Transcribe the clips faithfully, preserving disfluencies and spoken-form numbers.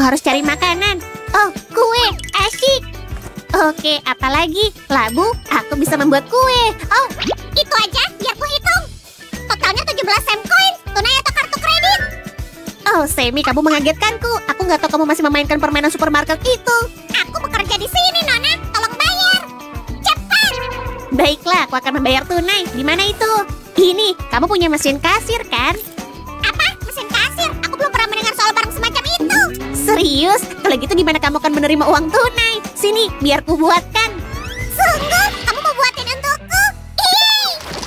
harus cari makanan. Oh, kue. Asyik. Oke, apalagi? Labu, aku bisa membuat kue. Oh, itu aja, biar ku hitung. Totalnya tujuh belas sem koin, tunai atau kartu kredit? Oh, Semi, kamu mengagetkanku. Aku nggak tahu kamu masih memainkan permainan supermarket itu. Aku bekerja di sini, Nona. Tolong bayar. Cepat. Baiklah, aku akan membayar tunai. Di mana itu? Ini, kamu punya mesin kasir, kan? Apa? Mesin kasir? Aku belum pernah mendengar soal barang semacam itu. Serius? Kalau gitu gimana kamu akan menerima uang tunai? Sini, biar ku buatkan. Sungguh? Kamu mau buatin untukku? Ih!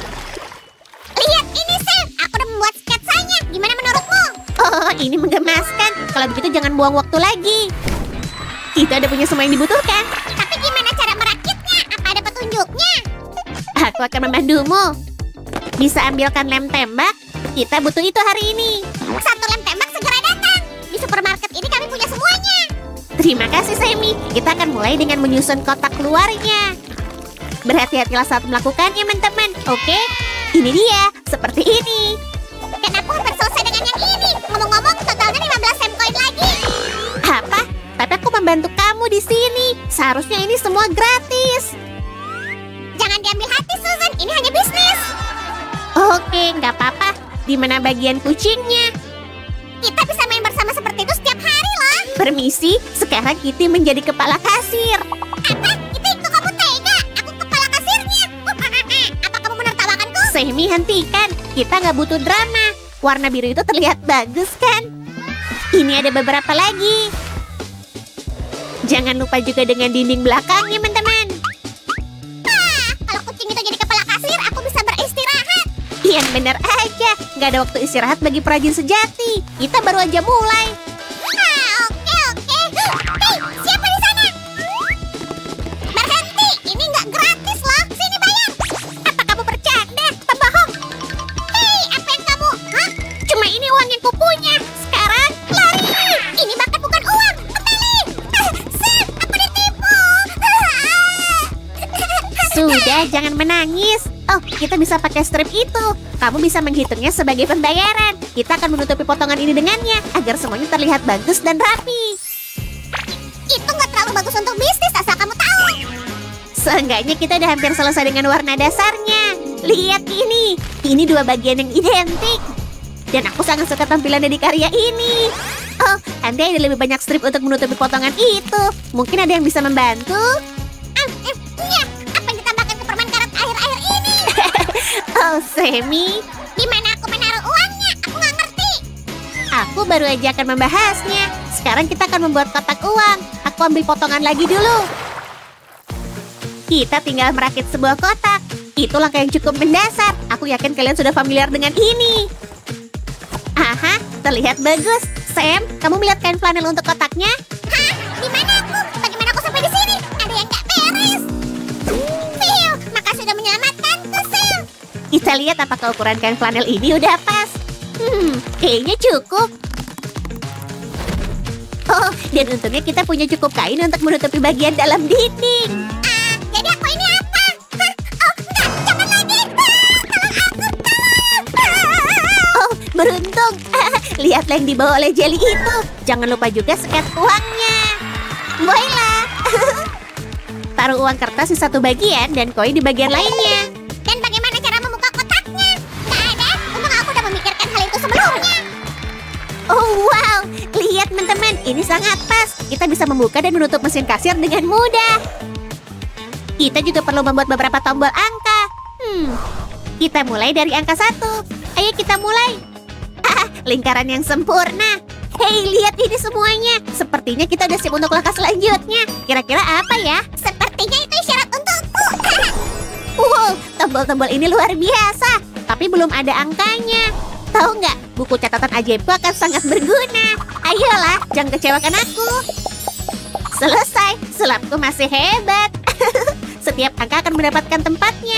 Lihat ini, Sam. Aku udah membuat sketsanya. Gimana menurutmu? Oh, ini menggemaskan. Kalau begitu jangan buang waktu lagi. Kita udah punya semua yang dibutuhkan. Tapi gimana cara merakitnya? Apa ada petunjuknya? Aku akan membantumu. Bisa ambilkan lem tembak. Kita butuh itu hari ini. Satu lem tembak segera datang. Di supermarket ini kami punya semuanya. Terima kasih, Semi. Kita akan mulai dengan menyusun kotak luarnya. Berhati-hatilah saat melakukannya, teman-teman. Oke? Ini dia, seperti ini. Dan aku hampir selesai dengan yang ini. Ngomong-ngomong, totalnya lima belas sem koin lagi. Apa? Tapi aku membantu kamu di sini. Seharusnya ini semua gratis. Jangan diambil hati, Susan. Ini hanya bisnis. Oke, nggak apa-apa. Di mana bagian kucingnya? Kita bisa main bersama seperti itu setiap hari loh. Permisi, sekarang Kitty menjadi kepala kasir. Apa? Itu itu kamu tega? Aku kepala kasirnya. Apa kamu menertawakanku? Semi, hentikan. Kita nggak butuh drama. Warna biru itu terlihat bagus, kan? Ini ada beberapa lagi. Jangan lupa juga dengan dinding belakangnya, teman-teman. Ah, kalau kucing itu jadi kepala kasir, aku bisa beristirahat. Yang benar aja. Nggak ada waktu istirahat bagi perajin sejati. Kita baru aja mulai. Ah, oke, oke. Hei, siapa di sana? Berhenti, ini nggak gratis loh. Sini bayar. Apa kamu bercanda? Pembohong. Hei, apa yang kamu? Hah? Cuma ini uang yang kupunya. Sekarang, Lari! Ini bahkan bukan uang. Kembali. Ah, Sam, aku ditipu. Ah. sudah, jangan menangis. Oh, kita bisa pakai strip itu. Kamu bisa menghitungnya sebagai pembayaran. Kita akan menutupi potongan ini dengannya, agar semuanya terlihat bagus dan rapi. Itu nggak terlalu bagus untuk bisnis, asal kamu tahu. Seenggaknya kita udah hampir selesai dengan warna dasarnya. Lihat ini. Ini dua bagian yang identik. Dan aku sangat suka tampilannya di karya ini. Oh, andai ada lebih banyak strip untuk menutupi potongan itu. Mungkin ada yang bisa membantu? Ah, eh, iya. Apa yang ditambahkan ke permen karet akhir-akhir ini? Oh, Semi. Di mana aku menaruh uangnya? Aku nggak ngerti. Aku baru aja akan membahasnya. Sekarang kita akan membuat kotak uang. Aku ambil potongan lagi dulu. Kita tinggal merakit sebuah kotak. Itu langkah yang cukup mendasar. Aku yakin kalian sudah familiar dengan ini. Aha, terlihat bagus. Sam, kamu melihat kain flanel untuk kotaknya? Hah? Di mana aku? Bagaimana aku sampai di sini? Ada yang nggak beres. Phil, makasih sudah menyelamatkanku, Phil. Kita lihat apakah ukuran kain flanel ini udah pas. Hmm, kayaknya cukup. Oh, dan untungnya kita punya cukup kain untuk menutupi bagian dalam dinding. Ah, jadi aku ini apa? Hah? Oh, enggak, jangan lagi. Ah, tolong aku, tolong. Ah. Oh, beruntung. Lihatlah yang dibawa oleh Jelly itu. Jangan lupa juga sket uangnya. Baiklah. Taruh uang kertas di satu bagian dan koin di bagian lainnya. Dan bagaimana cara membuka kotaknya? Nggak ada. Untung aku udah memikirkan hal itu sebelumnya. Oh, wow. Lihat, teman-teman. Ini sangat pas. Kita bisa membuka dan menutup mesin kasir dengan mudah. Kita juga perlu membuat beberapa tombol angka. Hmm. Kita mulai dari angka satu. Ayo kita mulai. Ah, lingkaran yang sempurna. Hei, lihat ini semuanya. Sepertinya kita udah siap untuk langkah selanjutnya. Kira-kira apa ya? Sepertinya itu isyarat untukku. Wow, tombol-tombol ini luar biasa. Tapi belum ada angkanya. Tahu nggak, buku catatan ajaibku akan sangat berguna. Ayolah, jangan kecewakan aku. Selesai, sulapku masih hebat. Setiap angka akan mendapatkan tempatnya.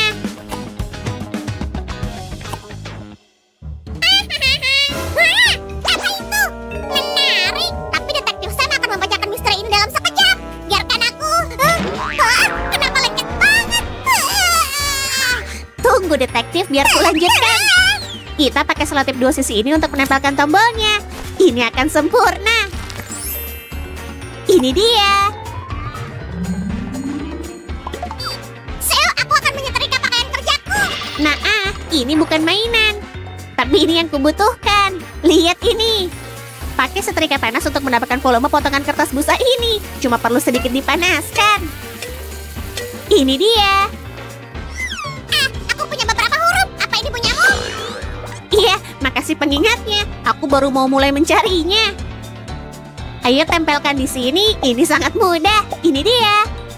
Wah, apa itu? Menarik. Tapi detektif Sam akan membacakan misteri ini dalam sekejap. Biarkan aku. Hah? Hah? Kenapa lengket banget? Hah? Tunggu detektif, biar ku lanjutkan. Kita pakai selotip dua sisi ini untuk menempelkan tombolnya. Ini akan sempurna. Ini dia. Seo, aku akan menyetrika pakaian kerjaku. Nah, ah, ini bukan mainan. Tapi ini yang kubutuhkan. Lihat ini. Pakai setrika panas untuk mendapatkan volume potongan kertas busa ini. Cuma perlu sedikit dipanaskan. Ini dia. Ah, aku punya beberapa huruf. Apa ini punyamu? Iya, makasih pengingatnya. Aku baru mau mulai mencarinya. Ayo tempelkan di sini. Ini sangat mudah. Ini dia.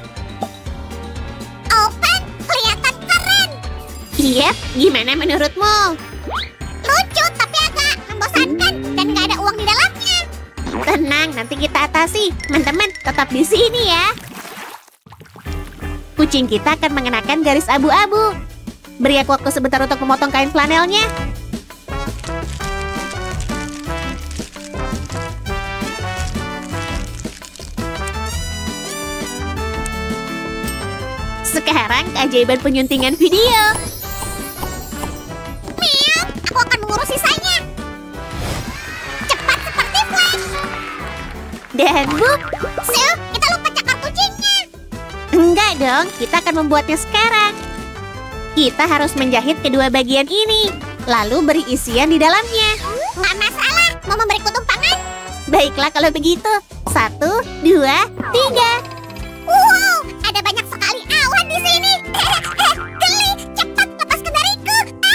Open, kelihatan keren. Iya, gimana menurutmu? Lucu, tapi agak membosankan dan nggak ada uang di dalamnya. Tenang, nanti kita atasi. Teman-teman, tetap di sini ya. Kucing kita akan mengenakan garis abu-abu. Beri aku waktu sebentar untuk memotong kain flanelnya. Sekarang keajaiban penyuntingan video. Meow, aku akan mengurus sisanya. Cepat seperti Flash. Dan buk. Seo, kita lupa cakar kucingnya. Enggak dong, kita akan membuatnya sekarang. Kita harus menjahit kedua bagian ini. Lalu beri isian di dalamnya. Nggak masalah, mau memberiku tumpangan? Baiklah kalau begitu. Satu, dua, tiga. Wow, ada banyak sekali awan di sini. Geli, cepat lepaskan dariku.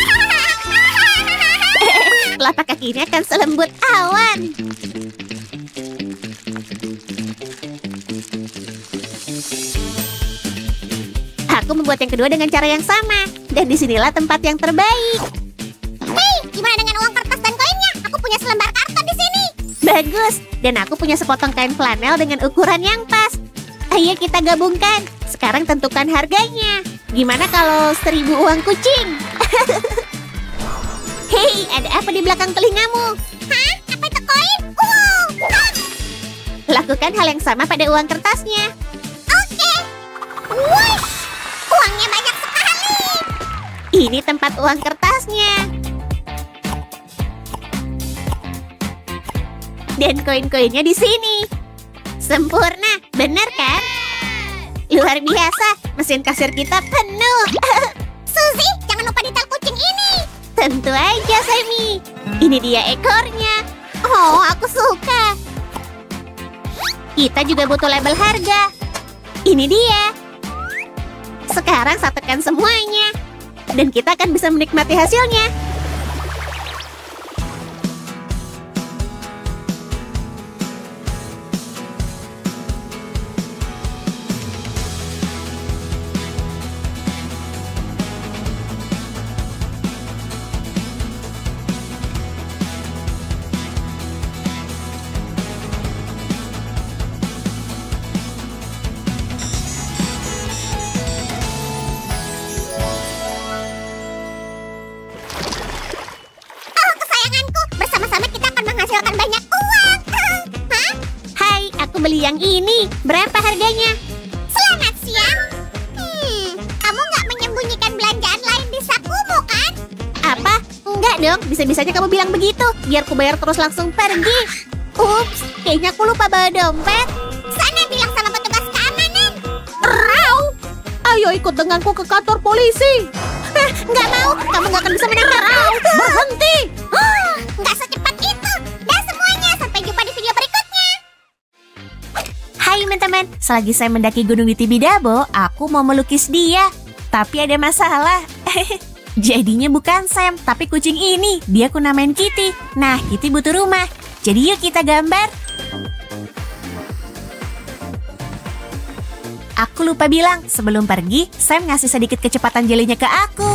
Telapak kakinya akan selembut awan. Aku membuat yang kedua dengan cara yang sama. Dan disinilah tempat yang terbaik. Hei, gimana dengan uang kertas dan koinnya? Aku punya selembar karton di sini. Bagus. Dan aku punya sepotong kain flanel dengan ukuran yang pas. Ayo kita gabungkan. Sekarang tentukan harganya. Gimana kalau seribu uang kucing? Hei, ada apa di belakang telingamu? Hah? Apa itu koin? Wow. Ah. Lakukan hal yang sama pada uang kertasnya. Oke. Wush. Uangnya banyak sekali. Ini tempat uang kertasnya. Dan koin-koinnya di sini. Sempurna, benar kan? Luar biasa, mesin kasir kita penuh. Suzy, jangan lupa detail kucing ini. Tentu aja, Sammy. Ini dia ekornya. Oh, aku suka. Kita juga butuh label harga. Ini dia. Sekarang satukan semuanya. Dan kita akan bisa menikmati hasilnya. Oh, kesayanganku. Bersama-sama kita akan menghasilkan banyak uang. Hah? Hai, aku beli yang ini. Berapa harganya? Selamat siang. Hmm, kamu nggak menyembunyikan belanjaan lain di sakumu, kan? Apa? Enggak dong, bisa-bisanya kamu bilang begitu. Biar ku bayar terus langsung pergi. Ups, kayaknya aku lupa bawa dompet. Sana bilang sama petugas keamanan. Rau! Ayo ikut denganku ke kantor polisi. Eh, nggak mau, kamu nggak akan bisa menangkapku. Berhenti! Oh, nggak secepat itu. Dah semuanya, sampai jumpa di video berikutnya. Hai teman-teman, selagi saya mendaki gunung di Tibidabo, aku mau melukis dia. Tapi ada masalah. Jadinya bukan Sam, tapi kucing ini. Dia aku namain Kitty. Nah, Kitty butuh rumah. Jadi yuk kita gambar. Aku lupa bilang, sebelum pergi, Sam ngasih sedikit kecepatan jelinya ke aku.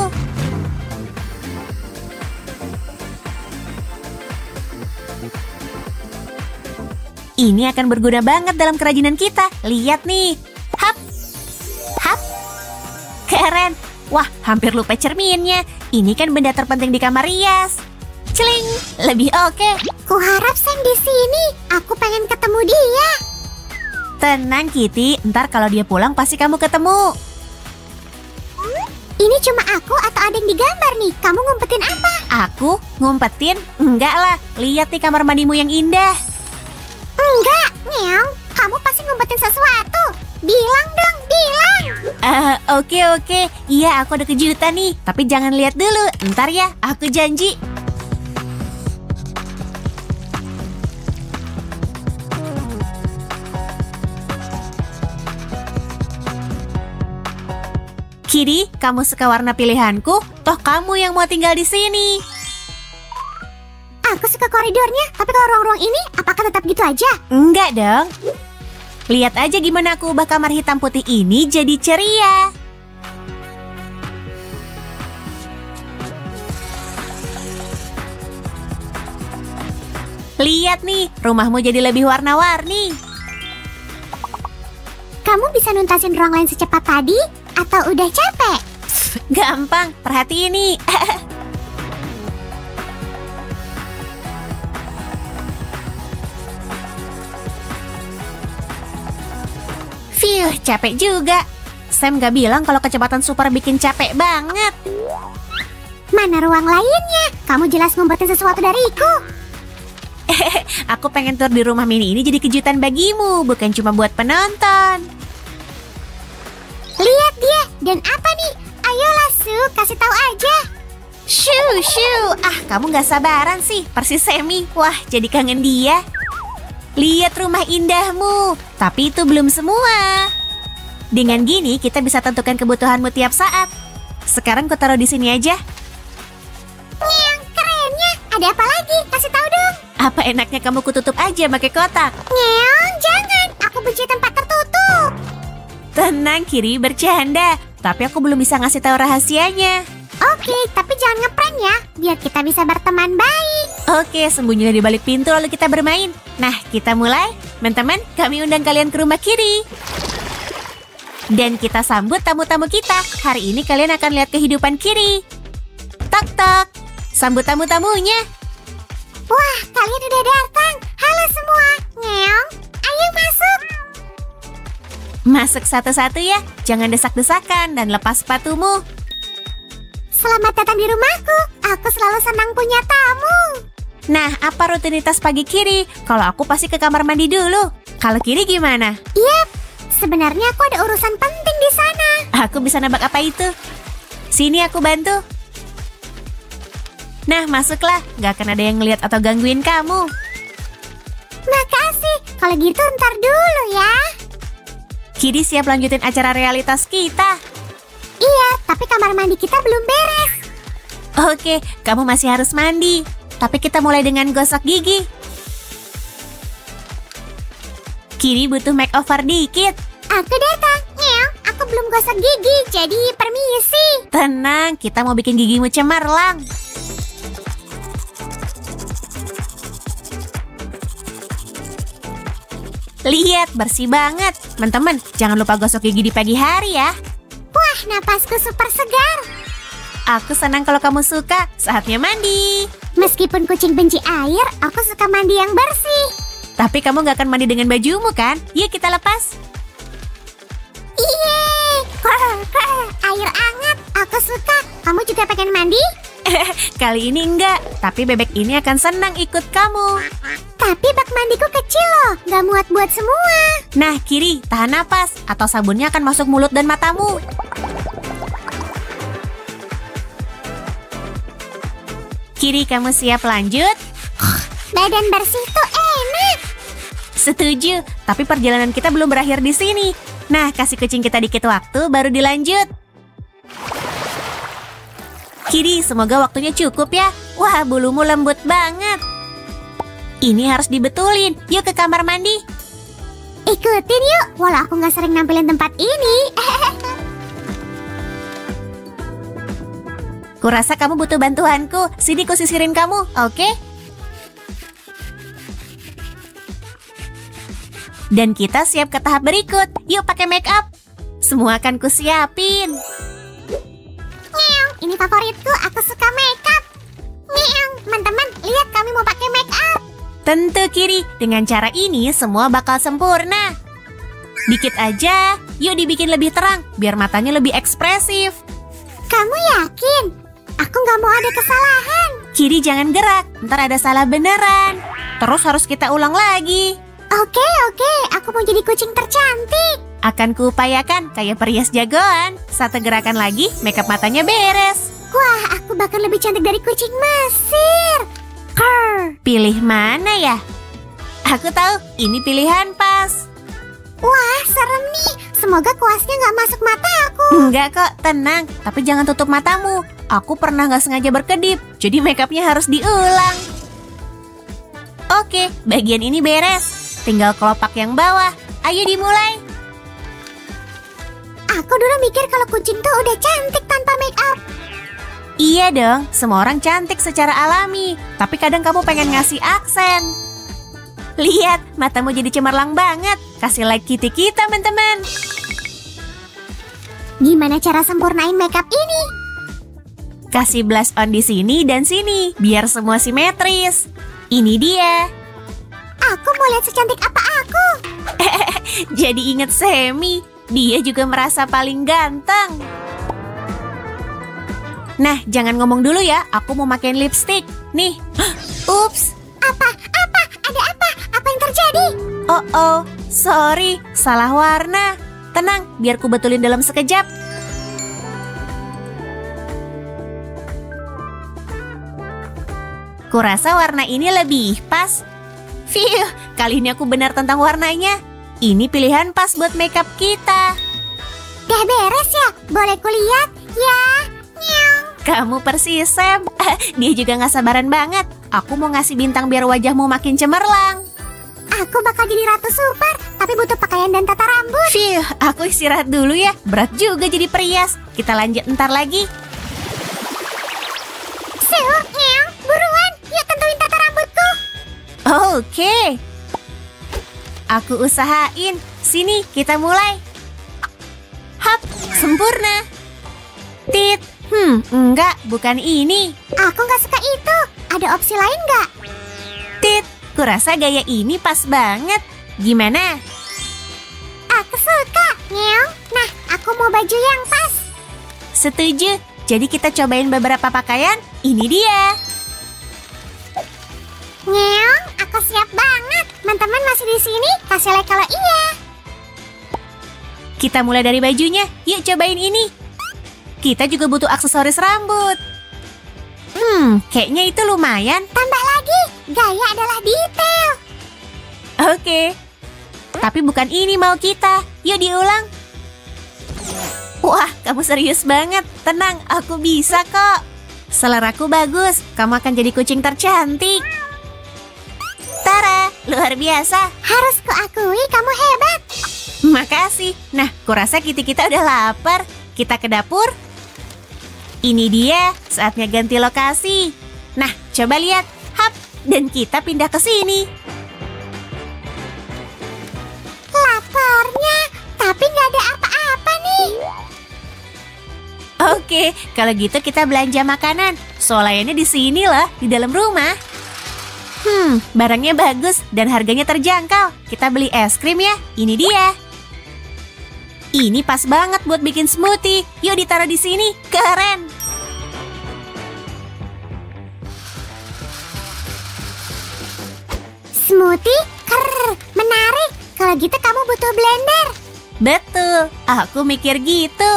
Ini akan berguna banget dalam kerajinan kita. Lihat nih. Hap. Hap. Keren. Wah, hampir lupa cerminnya. Ini kan benda terpenting di kamar rias. Celing. Lebih oke. Kuharap Sam di sini. Aku pengen ketemu dia. Tenang, Kitty. Ntar kalau dia pulang pasti kamu ketemu. Ini cuma aku atau ada yang digambar nih? Kamu ngumpetin apa? Aku ngumpetin? Enggak lah. Lihat nih kamar mandimu yang indah. Enggak, Meow. Kamu pasti ngumpetin sesuatu. Bilang dong, bilang. Ah, oke oke. Iya, aku ada kejutan nih. Tapi jangan lihat dulu. Ntar ya, aku janji. Kitty, kamu suka warna pilihanku? Toh kamu yang mau tinggal di sini. Aku suka koridornya, tapi kalau ruang-ruang ini, apakah tetap gitu aja? Enggak dong. Lihat aja gimana aku ubah kamar hitam putih ini jadi ceria. Lihat nih, rumahmu jadi lebih warna-warni. Kamu bisa nuntasin ruang lain secepat tadi? Atau udah capek? Gampang, perhatiin nih. Fiuh, capek juga. Sam gak bilang kalau kecepatan super bikin capek banget. Mana ruang lainnya? Kamu jelas ngumpetin sesuatu dariku. Aku pengen tur di rumah mini ini jadi kejutan bagimu, bukan cuma buat penonton. Lihat dia, dan apa nih? Ayolah Su, kasih tahu aja. Shoo, shoo. Ah, kamu gak sabaran sih, persis Semi. Wah, jadi kangen dia. Lihat rumah indahmu, tapi itu belum semua. Dengan gini, kita bisa tentukan kebutuhanmu tiap saat. Sekarang ku taruh di sini aja. Nyang, kerennya. Ada apa lagi? Kasih tahu dong. Apa enaknya kamu kututup aja pakai kotak? Nyang, jangan. Aku benci tempat tertutup. Tenang, Kiri, bercanda. Tapi aku belum bisa ngasih tahu rahasianya. Oke, tapi jangan ngeprank ya, biar kita bisa berteman baik. Oke, sembunyilah di balik pintu lalu kita bermain. Nah, kita mulai. Teman-teman, kami undang kalian ke rumah Kiri. Dan kita sambut tamu-tamu kita. Hari ini kalian akan lihat kehidupan Kiri. Tok-tok, sambut tamu-tamunya. Wah, kalian udah datang. Halo semua. Ngeong, ayo masuk. Masuk satu-satu ya, jangan desak-desakan dan lepas sepatumu. Selamat datang di rumahku. Aku selalu senang punya tamu. Nah, apa rutinitas pagi Kiri? Kalau aku pasti ke kamar mandi dulu. Kalau Kiri gimana? Yap, sebenarnya aku ada urusan penting di sana. Aku bisa nebak apa itu. Sini aku bantu. Nah, masuklah. Gak akan ada yang ngeliat atau gangguin kamu. Makasih. Kalau gitu ntar dulu ya. Kiri siap lanjutin acara realitas kita. Iya, tapi kamar mandi kita belum beres. Oke, kamu masih harus mandi. Tapi kita mulai dengan gosok gigi. Kiri butuh makeover dikit. Aku datang. Ngeong, aku belum gosok gigi, jadi permisi. Tenang, kita mau bikin gigimu cemerlang. Lihat, bersih banget. Teman-teman, jangan lupa gosok gigi di pagi hari ya. Wah, napasku super segar. Aku senang kalau kamu suka. Saatnya mandi. Meskipun kucing benci air, aku suka mandi yang bersih. Tapi kamu gak akan mandi dengan bajumu kan? Yuk kita lepas. Yeay, krr, krr, air hangat. Aku suka. Kamu juga pengen mandi? Kali ini enggak, tapi bebek ini akan senang ikut kamu. Tapi bak mandiku kecil loh, gak muat buat semua. Nah, Kiri, tahan napas, atau sabunnya akan masuk mulut dan matamu. Kiri, kamu siap lanjut? Badan bersih tuh enak. Setuju, tapi perjalanan kita belum berakhir di sini. Nah, kasih kucing kita dikit waktu, baru dilanjut. Kiri, semoga waktunya cukup ya. Wah, bulumu lembut banget. Ini harus dibetulin. Yuk ke kamar mandi. Ikutin yuk, walau aku gak sering nampilin tempat ini. Kurasa kamu butuh bantuanku. Sini ku sisirin kamu, oke? Dan kita siap ke tahap berikut. Yuk pakai make up. Semua akan ku siapin. Ngeong, ini favoritku, aku suka make up. Ngeong, teman-teman, lihat kami mau pakai make up. Tentu Kiri, dengan cara ini semua bakal sempurna. Dikit aja, yuk dibikin lebih terang, biar matanya lebih ekspresif. Kamu yakin? Aku gak mau ada kesalahan. Kiri jangan gerak, ntar ada salah beneran. Terus harus kita ulang lagi. Oke, oke, aku mau jadi kucing tercantik. Akan kuupayakan kayak perias jagoan. Satu gerakan lagi, makeup matanya beres. Wah, aku bakal lebih cantik dari kucing Mesir. Krr, pilih mana ya? Aku tahu, ini pilihan pas. Wah, serem nih. Semoga kuasnya nggak masuk mata aku. Enggak kok, tenang. Tapi jangan tutup matamu. Aku pernah nggak sengaja berkedip, jadi makeupnya harus diulang. Oke, bagian ini beres. Tinggal kelopak yang bawah. Ayo dimulai. Aku dulu mikir kalau kucing tuh udah cantik tanpa make up. Iya dong, semua orang cantik secara alami. Tapi kadang kamu pengen ngasih aksen. Lihat, matamu jadi cemerlang banget. Kasih like kitty kita, teman-teman. Gimana cara sempurnain make up ini? Kasih blush on di sini dan sini, biar semua simetris. Ini dia. Aku mau lihat secantik apa aku. Jadi inget Semi, dia juga merasa paling ganteng. Nah, jangan ngomong dulu ya, aku mau makin lipstick. Nih, ups. Apa? Apa? Ada apa? Apa yang terjadi? Oh, oh, sorry, salah warna. Tenang, biar ku betulin dalam sekejap. Kurasa warna ini lebih pas. Fiu, kali ini aku benar tentang warnanya. Ini pilihan pas buat makeup kita. Udah beres ya? Boleh kulihat? Ya. Nyong. Kamu persis, Sam. Dia juga gak sabaran banget. Aku mau ngasih bintang biar wajahmu makin cemerlang. Aku bakal jadi ratu super, tapi butuh pakaian dan tata rambut. Fiu, aku istirahat dulu ya. Berat juga jadi perias. Kita lanjut ntar lagi. Sew, nyong, buruan. Yuk tentuin tata rambutku. Oke. Aku usahain. Sini, kita mulai. Hap, sempurna. Tit. Hmm, enggak, bukan ini. Aku nggak suka itu. Ada opsi lain nggak? Tit, kurasa gaya ini pas banget. Gimana? Aku suka, nyong. Nah, aku mau baju yang pas. Setuju. Jadi kita cobain beberapa pakaian. Ini dia. Nyong, aku siap banget. Teman-teman masih di sini? Kasih like kalau iya. Kita mulai dari bajunya. Yuk cobain ini. Kita juga butuh aksesoris rambut. Hmm, kayaknya itu lumayan. Tambah lagi, gaya adalah detail. Oke. Tapi bukan ini mau kita. Yuk diulang. Wah, kamu serius banget. Tenang, aku bisa kok. Seleraku bagus. Kamu akan jadi kucing tercantik. Tara, luar biasa. Harus kuakui kamu hebat. Makasih. Nah, kurasa kitty kita udah lapar. Kita ke dapur. Ini dia, saatnya ganti lokasi. Nah, coba lihat. Hap, dan kita pindah ke sini. Laparnya, tapi nggak ada apa-apa nih. Oke, kalau gitu kita belanja makanan. Soalnya di sini loh, di dalam rumah. Hmm, barangnya bagus dan harganya terjangkau. Kita beli es krim ya. Ini dia. Ini pas banget buat bikin smoothie. Yuk ditaruh di sini. Keren. Smoothie? Krrr, menarik. Kalau gitu kamu butuh blender. Betul, aku mikir gitu.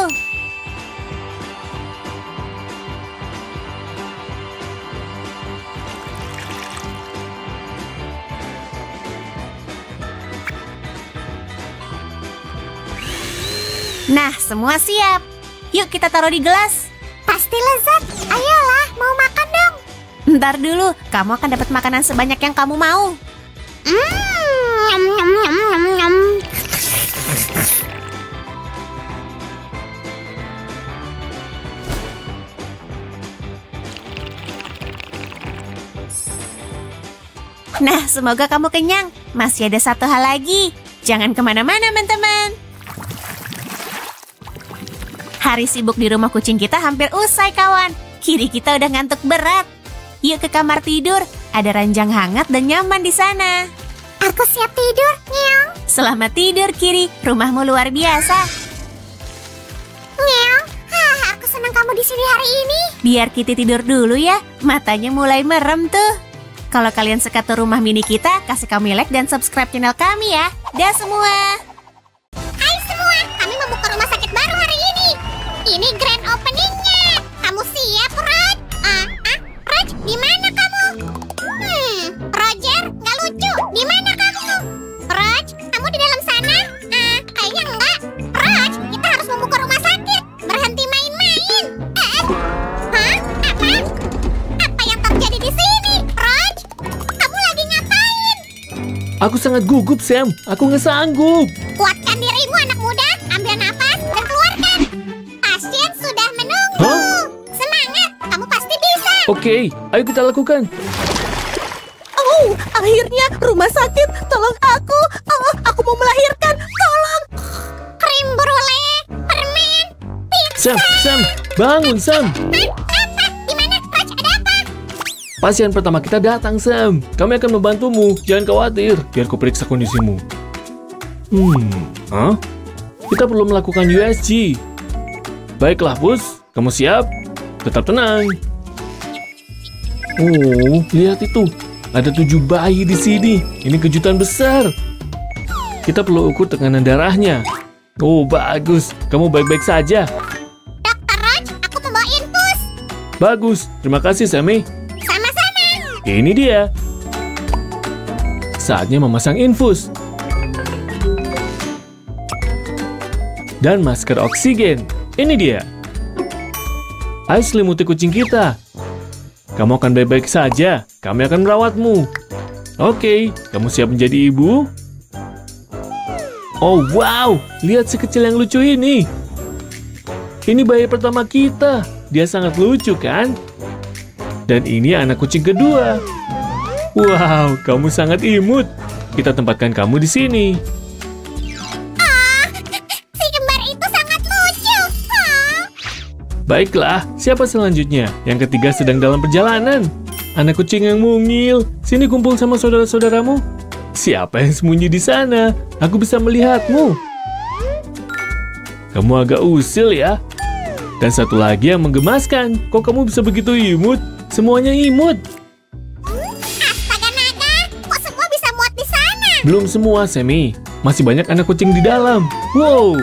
Nah, semua siap. Yuk kita taruh di gelas. Pasti lezat. Ayolah, mau makan dong. Ntar dulu, kamu akan dapat makanan sebanyak yang kamu mau. Hmm, nyam, nyam, nyam, nyam, nyam. Nah, semoga kamu kenyang. Masih ada satu hal lagi. Jangan kemana-mana, teman-teman. Hari sibuk di rumah kucing kita hampir usai, kawan. Kiri kita udah ngantuk berat. Yuk ke kamar tidur. Ada ranjang hangat dan nyaman di sana. Aku siap tidur, nyong. Selamat tidur, Kiri. Rumahmu luar biasa. Nyong, hah, aku senang kamu di sini hari ini. Biar Kitty tidur dulu ya. Matanya mulai merem tuh. Kalau kalian suka tur rumah mini kita, kasih kami like dan subscribe channel kami ya. Dah semua. Hai semua, kami membuka rumah sakit baru hari ini. Ini grand openingnya. Kamu siap, Raj? Ah, ah, Raj, di mana kamu? Hmm, Roger, nggak lucu. Di mana kamu? Raj, kamu di dalam sana? Ah, kayaknya enggak. Raj, kita harus membuka rumah sakit. Berhenti main-main. Eh, hah? Apa? Apa yang terjadi di sini, Raj? Kamu lagi ngapain? Aku sangat gugup, Sam. Aku nggak sanggup. Kuatkan dirimu, anak muda. Ambil nafas dan keluarkan. Pasien sudah menunggu. Hah? Semangat, kamu pasti bisa. Oke, ayo kita lakukan. Oh, akhirnya rumah sakit. Tolong aku. Oh, aku mau melahirkan. Tolong. Krim brulee, permen, pizza. Sam, Sam, bangun, Sam. Hah? Apa? Gimana, Raj? Ada apa? Pasien pertama kita datang, Sam. Kami akan membantumu. Jangan khawatir. Biar ku periksa kondisimu. Hmm, hah? Kita perlu melakukan U S G. Baiklah, Pus. Kamu siap? Tetap tenang. Oh, lihat itu. Ada tujuh bayi di sini. Ini kejutan besar. Kita perlu ukur tekanan darahnya. Oh, bagus. Kamu baik-baik saja. Dokter Raj, aku membawa infus. Bagus. Terima kasih, Sammy. Sama-sama. Ini dia. Saatnya memasang infus. Dan masker oksigen. Ini dia. Ayo selimuti kucing kita. Kamu akan baik-baik saja. Kami akan merawatmu. Oke, kamu siap menjadi ibu? Oh, wow. Lihat si kecil yang lucu ini. Ini bayi pertama kita. Dia sangat lucu, kan? Dan ini anak kucing kedua. Wow, kamu sangat imut. Kita tempatkan kamu di sini. Ah, si kembar itu sangat lucu. Ah. Baiklah, siapa selanjutnya? Yang ketiga sedang dalam perjalanan. Anak kucing yang mungil. Sini kumpul sama saudara-saudaramu. Siapa yang sembunyi di sana? Aku bisa melihatmu. Kamu agak usil ya. Dan satu lagi yang menggemaskan. Kok kamu bisa begitu imut? Semuanya imut. Astaga naga, kok semua bisa muat di sana? Belum semua, Sammy. Masih banyak anak kucing di dalam. Wow.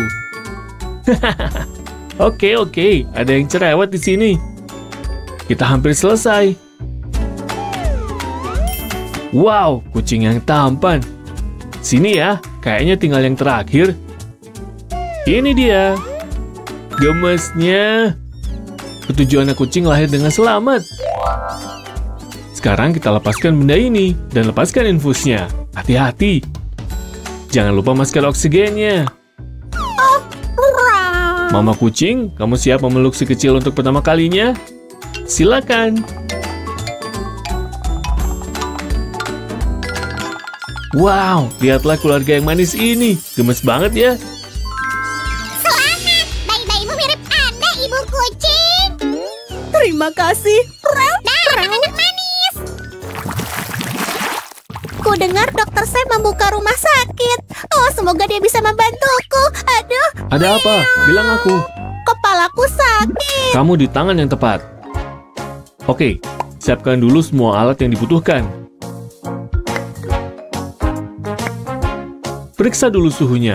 Oke, oke. Ada yang cerewet di sini. Kita hampir selesai. Wow, kucing yang tampan. Sini ya, kayaknya tinggal yang terakhir. Ini dia. Gemesnya. Ketujuh anak kucing lahir dengan selamat. Sekarang kita lepaskan benda ini dan lepaskan infusnya. Hati-hati. Jangan lupa masker oksigennya. Mama kucing, kamu siap memeluk si kecil untuk pertama kalinya? Silakan. Wow, lihatlah keluarga yang manis ini. Gemes banget ya. Selamat, bayi-bayimu mirip Anda, ibu kucing. Terima kasih. Dan anak manis. Ku dengar dokter Sam membuka rumah sakit. Oh, semoga dia bisa membantuku. Aduh, Ada apa? Bilang aku. kepalaku sakit. Kamu di tangan yang tepat. Oke, siapkan dulu semua alat yang dibutuhkan. Periksa dulu suhunya.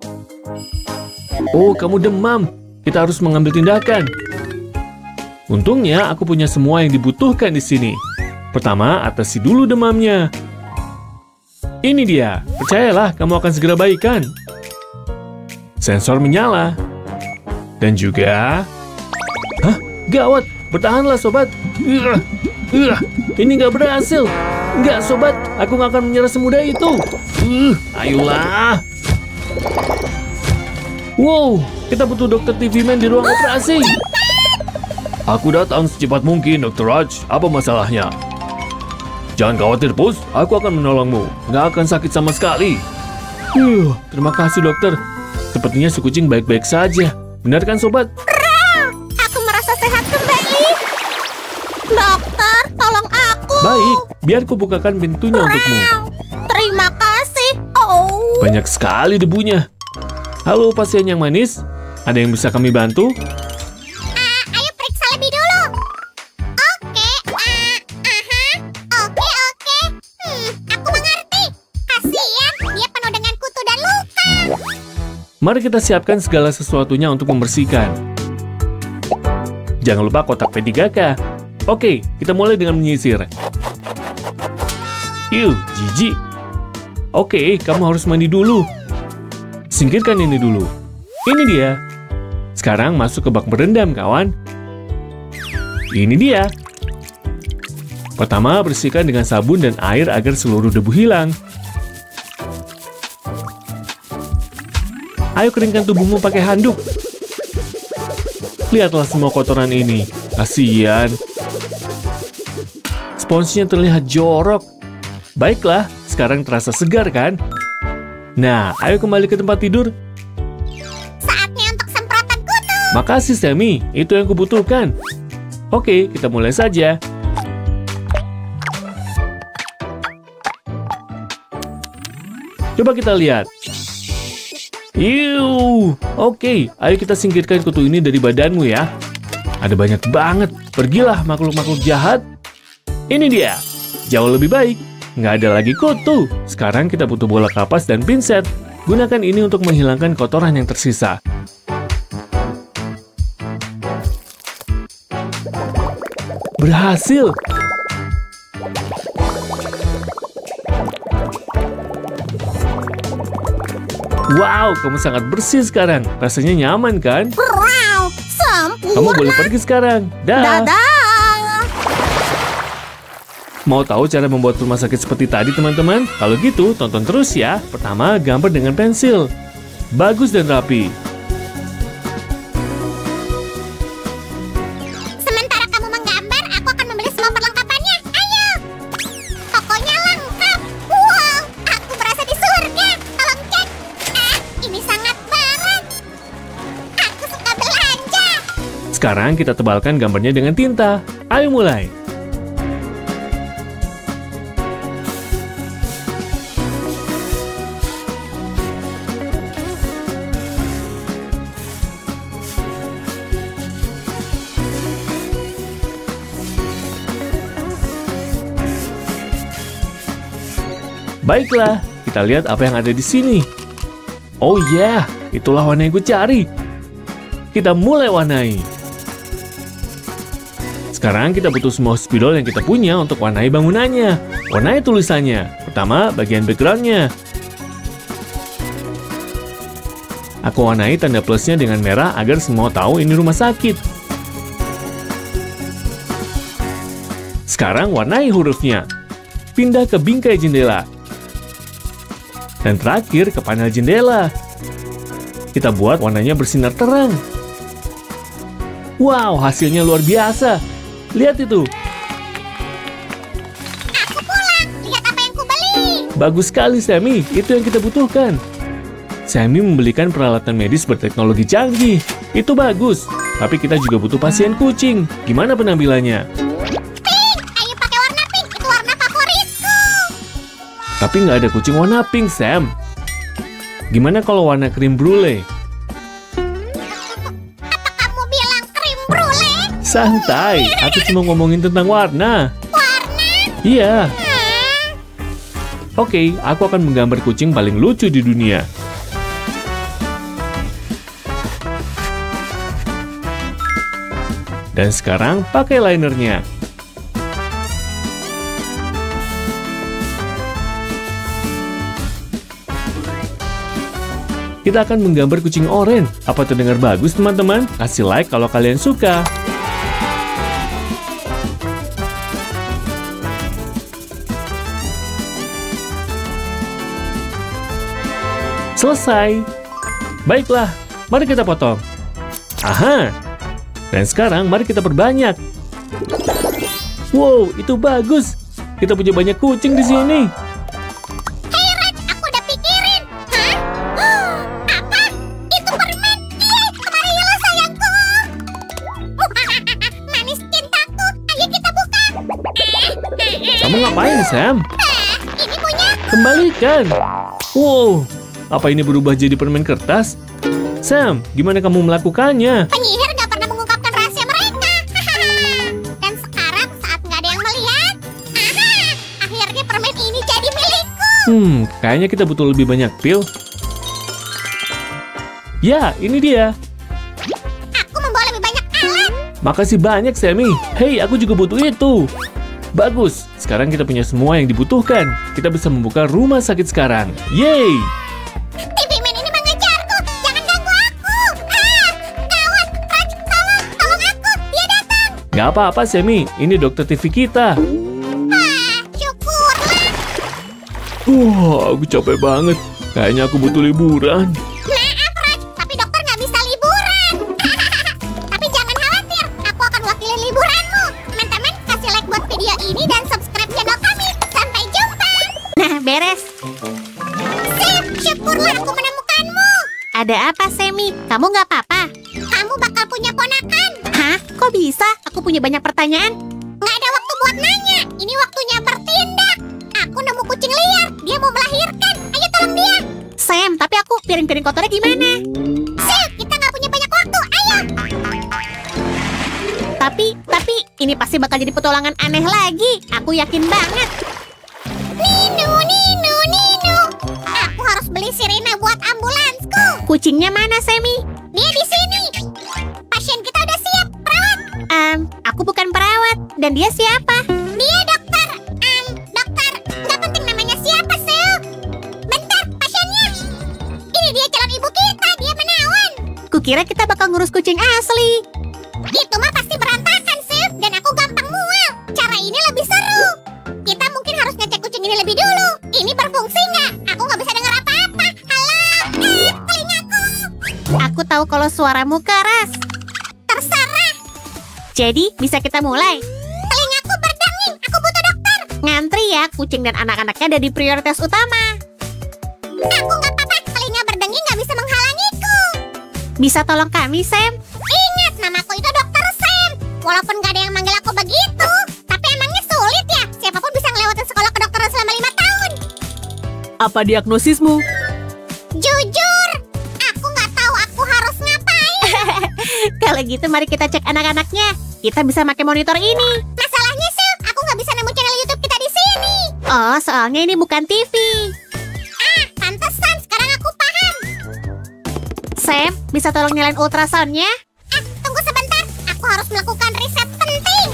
Oh, kamu demam. Kita harus mengambil tindakan. Untungnya aku punya semua yang dibutuhkan di sini. Pertama, atasi dulu demamnya. Ini dia. Percayalah, kamu akan segera baikan. Sensor menyala. Dan juga... Hah? Gawat! Bertahanlah, sobat. Uh, uh, ini nggak berhasil. Nggak, sobat. Aku nggak akan menyerah semudah itu. Uh, ayolah. Wow, kita butuh dokter T V Man di ruang operasi. Aku datang secepat mungkin, dokter Raj. Apa masalahnya? Jangan khawatir, Pus. Aku akan menolongmu. Nggak akan sakit sama sekali. Uh, terima kasih, dokter. Sepertinya si kucing baik-baik saja. Benar kan, sobat? Aku merasa sehat kembali. Dokter, tolong aku. Baik, biar ku bukakan pintunya untukmu. Terima kasih. Oh. Banyak sekali debunya. Halo, pasien yang manis. Ada yang bisa kami bantu? Ah, ayo periksa lebih dulu. Oke, ah, aha, oke, oke. Mari kita siapkan segala sesuatunya untuk membersihkan. Jangan lupa kotak P tiga K. Oke, kita mulai dengan menyisir. Yuh, jijik. Oke, kamu harus mandi dulu. Singkirkan ini dulu. Ini dia. Sekarang masuk ke bak berendam, kawan. Ini dia. Pertama, bersihkan dengan sabun dan air agar seluruh debu hilang. Ayo keringkan tubuhmu pakai handuk. Lihatlah semua kotoran ini. Kasian. Sponsnya terlihat jorok. Baiklah, sekarang terasa segar kan? Nah, ayo kembali ke tempat tidur. Saatnya untuk semprotan kutu. Makasih, Sammy. Itu yang kubutuhkan. Oke, kita mulai saja. Coba kita lihat. Yuh, oke, ayo kita singkirkan kutu ini dari badanmu ya. Ada banyak banget. Pergilah makhluk-makhluk jahat. Ini dia. Jauh lebih baik. Nggak ada lagi kutu. Sekarang kita butuh bola kapas dan pinset. Gunakan ini untuk menghilangkan kotoran yang tersisa. Berhasil. Wow, kamu sangat bersih sekarang. Rasanya nyaman kan? Wow, sempurna. Kamu boleh pergi sekarang. Dah. Dadah. Mau tahu cara membuat rumah sakit seperti tadi, teman-teman? Kalau gitu, tonton terus ya. Pertama, gambar dengan pensil. Bagus dan rapi. Sementara kamu menggambar, aku akan membeli semua perlengkapannya. Ayo. Tokonya lengkap. Wow, aku berasa di surga. Tolong cek. Ah, ini sangat berat. Aku suka belanja. Sekarang kita tebalkan gambarnya dengan tinta. Ayo mulai. Baiklah, kita lihat apa yang ada di sini. Oh ya, yeah, itulah warna yang ku cari. Kita mulai warnai. Sekarang kita butuh semua spidol yang kita punya untuk warnai bangunannya. Warnai tulisannya. Pertama, bagian backgroundnya. Aku warnai tanda plusnya dengan merah agar semua tahu ini rumah sakit. Sekarang warnai hurufnya. Pindah ke bingkai jendela. Dan terakhir ke panel jendela. Kita buat warnanya bersinar terang. Wow, hasilnya luar biasa. Lihat itu. Aku pulang. Lihat apa yang kubeli. Bagus sekali, Sammy. Itu yang kita butuhkan. Sammy membelikan peralatan medis berteknologi canggih. Itu bagus. Tapi kita juga butuh pasien kucing. Gimana penampilannya? Pink, ayo pakai warna pink. Itu warna favoritku. Tapi nggak ada kucing warna pink, Sam. Gimana kalau warna krim brulee? Apa kamu bilang krim brulee? Santai, aku cuma ngomongin tentang warna. Warna? Iya. Hmm. Oke, aku akan menggambar kucing paling lucu di dunia. Dan sekarang pakai linernya. Kita akan menggambar kucing oranye. Apa terdengar bagus, teman-teman? Kasih like kalau kalian suka. Selesai. Baiklah, mari kita potong. Aha. Dan sekarang mari kita perbanyak. Wow, itu bagus. Kita punya banyak kucing di sini. Hei Red, aku udah pikirin. Hah? Apa? Itu permen? Yeay, kemarilah sayangku. Manis cintaku, ayo kita buka. Kamu ngapain, Sam? Ah, ini punya. Kembalikan. Wow, apa ini berubah jadi permen kertas? Sam, gimana kamu melakukannya? Penyihir gak pernah mengungkapkan rahasia mereka. Dan sekarang saat nggak ada yang melihat, aha, akhirnya permen ini jadi milikku. Hmm, kayaknya kita butuh lebih banyak pil. Ya, ini dia. Aku membawa lebih banyak alat. Makasih banyak, Sammy. Hei, aku juga butuh itu. Bagus, sekarang kita punya semua yang dibutuhkan. Kita bisa membuka rumah sakit sekarang. Yeay! T V Man ini mengejarku. Jangan ganggu aku. Ah, gawat. Raj, tolong, tolong aku. Dia datang. Gak apa-apa, Sammy. Ini dokter T V kita. Ah, syukurlah. Wah, aku capek banget. Kayaknya aku butuh liburan. Maaf, Raj, tapi dokter nggak bisa liburan. Tapi jangan khawatir, aku akan wakili liburanmu. Teman-teman, kasih like buat video ini dan subscribe channel kami. Sampai jumpa. Nah, beres. Sip, syukurlah aku menemukanmu. Ada apa, Sammy? Kamu nggak apa-apa? Kamu bakal punya ponakan. Hah? Kok bisa? Aku punya banyak pertanyaan. Nggak ada waktu buat nanya. Ini waktunya bertindak. Aku nemu kucing liar. Dia mau melahirkan. Ayo tolong dia. Sam, tapi aku piring-piring kotornya gimana? Sip, kita nggak punya banyak waktu. Ayo. Tapi, tapi, ini pasti bakal jadi petualangan aneh lagi. Aku yakin banget. Nino, Nino, Nino. Aku harus beli sirena buat ambulansku. Kucingnya mana, Sammy? Dia di sini. Pasien kita udah siap, perawat. Um, aku bukan perawat. Dan dia siapa? Dia dokter. Em, dokter. Nggak penting namanya siapa, Sel. Bentar, pasiennya. Ini dia calon ibu kita. Dia menawan. Kukira kita bakal ngurus kucing asli. Itu mah pasti berantakan, Sel. Dan aku gampang mual. Cara ini lebih seru. Kita mungkin harus ngecek kucing ini lebih dulu. Ini berfungsi nggak? Aku nggak bisa dengar apa-apa. Halo? Eh, telingaku. Aku tahu kalau suaramu keras. Terserah. Jadi, bisa kita mulai. Telingaku berdenging. Aku butuh dokter. Ngantri ya, kucing dan anak-anaknya ada di prioritas utama. Aku nggak apa-apa. Telinga berdenging nggak bisa menghalangiku. Bisa tolong kami, Sam? Ingat, namaku itu dokter Sam. Walaupun nggak ada yang manggil aku begitu. Tapi emangnya sulit ya? Siapapun bisa ngelewatin sekolah kedokteran selama lima tahun. Apa diagnosismu? Jujur, aku nggak tahu aku harus ngapain. Kalau gitu, mari kita cek anak-anaknya. Kita bisa pakai monitor ini. Masalahnya, Sam, aku nggak bisa nemu channel YouTube kita di sini. Oh, soalnya ini bukan T V. Ah, pantesan. Sekarang aku paham. Sam, bisa tolong nyalain ultrasoundnya? Ah, tunggu sebentar. Aku harus melakukan riset penting.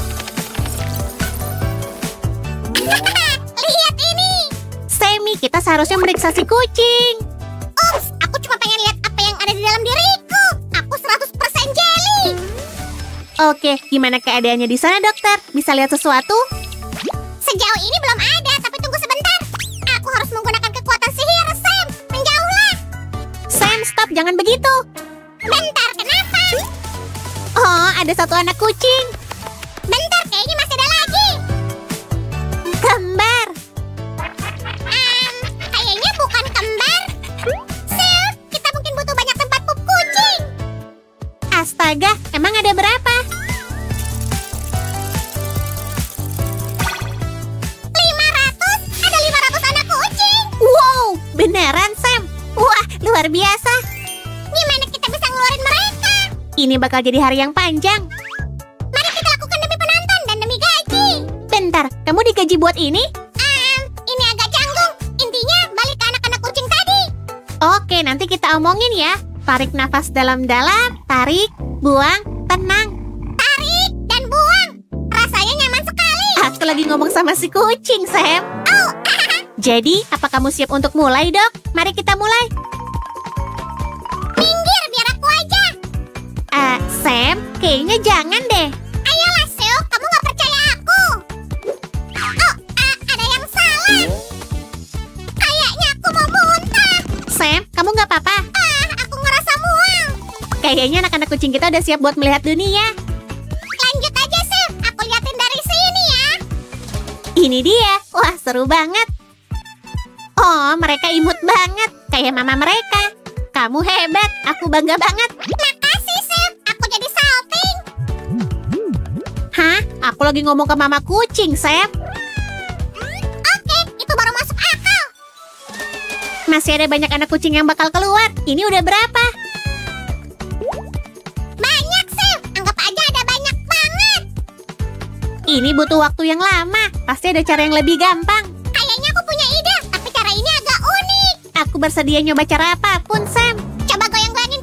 Lihat ini. Sammy, kita seharusnya meriksa si kucing. Ups, aku cuma pengen lihat apa yang ada di dalam diriku. Aku seratus persen jelly. Oke, gimana keadaannya di sana, dokter? Bisa lihat sesuatu? Sejauh ini belum ada, tapi tunggu sebentar. Aku harus menggunakan kekuatan sihir, Sam. Menjauhlah. Sam, stop, jangan begitu. Bentar, kenapa? Oh, ada satu anak kucing. Bentar, kayaknya masih ada lagi. Kembar. Em, kayaknya bukan kembar. Sam, kita mungkin butuh banyak tempat pup kucing. Astaga, emang ada berapa? lima ratus? Ada lima ratus anak kucing. Wow, beneran, Sam. Wah, luar biasa. Gimana kita bisa ngeluarin mereka? Ini bakal jadi hari yang panjang. Mari kita lakukan demi penonton dan demi gaji. Bentar, kamu digaji buat ini? Em, ini agak canggung. Intinya, balik ke anak-anak kucing tadi. Oke, nanti kita omongin ya. Tarik nafas dalam-dalam, tarik, buang, tenang. Tarik dan buang. Rasanya nyaman sekali. Aku lagi ngomong sama si kucing, Sam. Oh, Jadi, apa kamu siap untuk mulai, dok? Mari kita mulai. minggir biar aku aja. Ah, Sam, kayaknya jangan deh. Ayolah, Seo, kamu nggak percaya aku. Oh, ah, ada yang salah. Kayaknya aku mau muntah. Sam, kamu nggak apa-apa? Ah, aku ngerasa mual. Kayaknya anak-anak kucing kita udah siap buat melihat dunia. Lanjut aja, Seo. Aku liatin dari sini ya. Ini dia. Wah, seru banget. Oh, mereka imut banget. Kayak mama mereka. Kamu hebat. Aku bangga banget. Makasih, Seo. Aku jadi salting. Hah? Aku lagi ngomong ke mama kucing, Sam. Oke, itu baru masuk akal. Masih ada banyak anak kucing yang bakal keluar. Ini udah berapa? Banyak, Seo. Anggap aja ada banyak banget. Ini butuh waktu yang lama. Pasti ada cara yang lebih gampang. Kayaknya aku punya ide, tapi cara ini agak unik. Aku bersedia nyoba cara apapun, Sam. Coba goyang-goyangin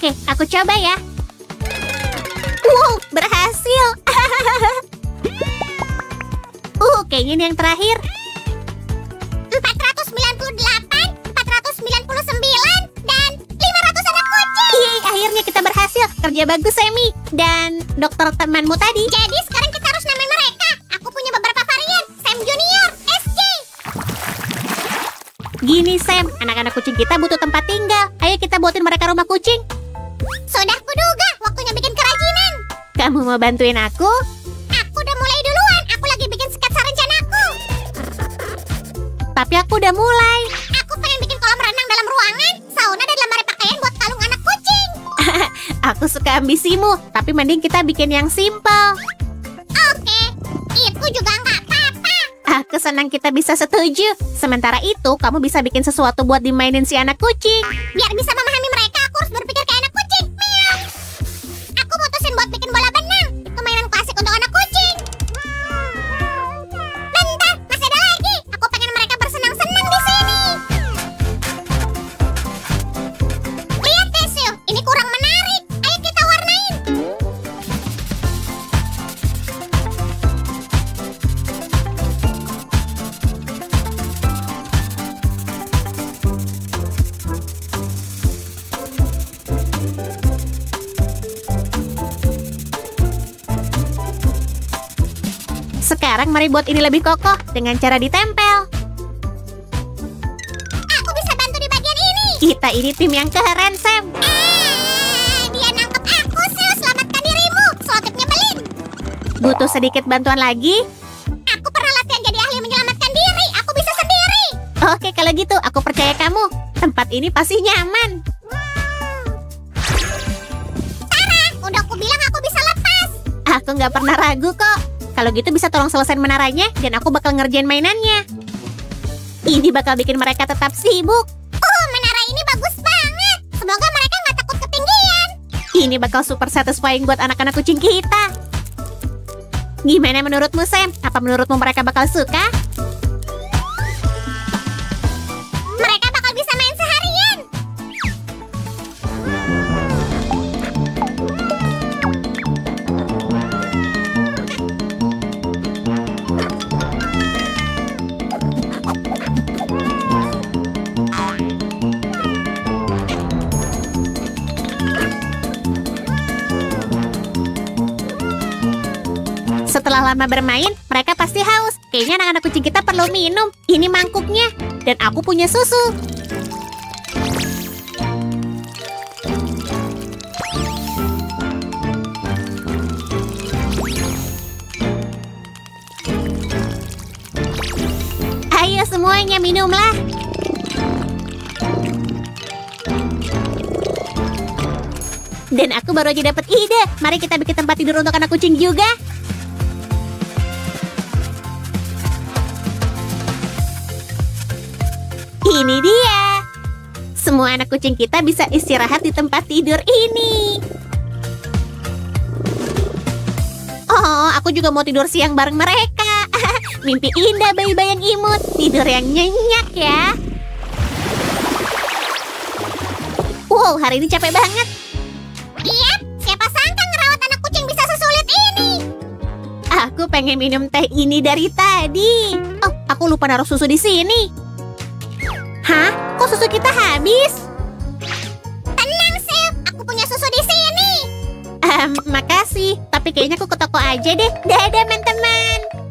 Oke, aku coba ya. Wow, berhasil. uh, kayaknya ini yang terakhir. empat ratus sembilan puluh delapan, empat ratus sembilan puluh sembilan, dan lima ratus anak kucing. Yeay, akhirnya kita berhasil. Kerja bagus, Sammy. Dan dokter temanmu tadi. Jadi sekarang kita harus namain mereka. Aku punya beberapa varian. Sam Junior, S J. Gini, Sam. Anak-anak kucing kita butuh tempat tinggal. Ayo kita buatin mereka rumah kucing. Sudah kuduga, waktunya bikin kerajinan. Kamu mau bantuin aku? Aku udah mulai duluan. Aku lagi bikin sketsa rencanaku. Tapi aku udah mulai. Aku pengen bikin kolam renang dalam ruangan, sauna dan lemari pakaian buat kalung anak kucing. Aku suka ambisimu, tapi mending kita bikin yang simple. Oke, itu juga nggak apa-apa. Aku senang kita bisa setuju. Sementara itu, kamu bisa bikin sesuatu buat dimainin si anak kucing. Biar bisa memahami mereka, aku harus berpikir kayak anak kucing. Miau. Aku mutusin buat bikin bola benang. Itu mainan klasik untuk anak kucing. Bentar, masih ada lagi. Aku pengen mereka bersenang-senang di sini. Lihat deh, Sil. Ini kurang menarik. Ayo kita warnain. Sekarang mari buat ini lebih kokoh dengan cara ditempel. Aku bisa bantu di bagian ini. Kita ini tim yang keren, Sam. Ah, dia nangkep aku, Sil. Selamatkan dirimu. Selotip nyebelin. Butuh sedikit bantuan lagi? Aku pernah latihan jadi ahli menyelamatkan diri. Aku bisa sendiri. Oke, kalau gitu aku percaya kamu. Tempat ini pasti nyaman. Tara, udah aku bilang aku bisa lepas. Aku nggak pernah ragu kok. Kalau gitu bisa tolong selesain menaranya dan aku bakal ngerjain mainannya. Ini bakal bikin mereka tetap sibuk. Oh, menara ini bagus banget. Semoga mereka nggak takut ketinggian. Ini bakal super satisfying buat anak-anak kucing kita. Gimana menurutmu, Sam? Apa menurutmu mereka bakal suka? Mereka bakal bisa main seharian. Setelah lama bermain, mereka pasti haus. Kayaknya anak-anak kucing kita perlu minum. Ini mangkuknya. Dan aku punya susu. Ayo semuanya minumlah. Dan aku baru aja dapat ide. Mari kita bikin tempat tidur untuk anak kucing juga. Ini dia. Semua anak kucing kita bisa istirahat di tempat tidur ini. Oh, aku juga mau tidur siang bareng mereka. Mimpi indah bayi-bayi yang imut. Tidur yang nyenyak ya. Wow, hari ini capek banget. Iya, siapa sangka ngerawat anak kucing bisa sesulit ini. Aku pengen minum teh ini dari tadi. Oh, aku lupa naruh susu di sini. Hah? Kok susu kita habis? Tenang, Sil. Aku punya susu di sini. Um, makasih. Tapi kayaknya aku ke toko aja deh. Dadah, teman-teman.